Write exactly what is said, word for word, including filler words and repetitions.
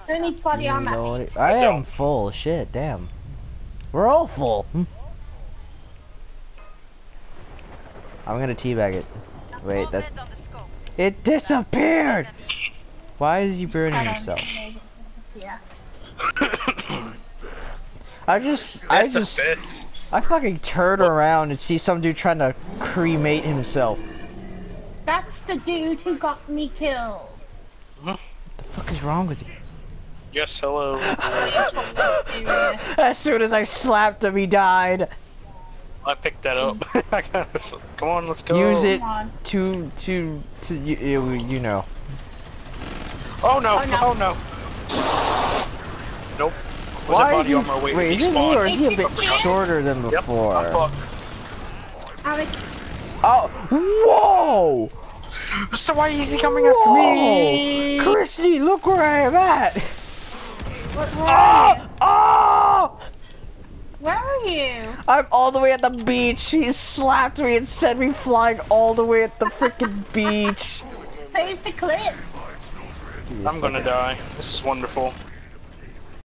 Who needs body armor? Lordy. I am full. Shit, damn. We're all full. Hmm. I'm gonna teabag it. Wait, that's... It disappeared! Why is he burning himself? Yeah. I just... I just... I fucking turn around and see some dude trying to cremate himself. That's the dude who got me killed. What the fuck is wrong with you? Yes, hello. As soon as I slapped him, he died. I picked that up. Come on, let's go. Use it to to to you you, you know. Oh no! Oh no! Oh, no. Nope. Was Why that is body he? armor waiting Wait, to is it me despawn? or is he a bit shorter than Yep, before? I'm fucked. Alex, Oh! Whoa! So why is he coming after me? Christy, look where I am at! what, where are you? Oh! Where are you? I'm all the way at the beach. He slapped me and sent me flying all the way at the freaking beach. Save the clip. I'm gonna die. This is wonderful.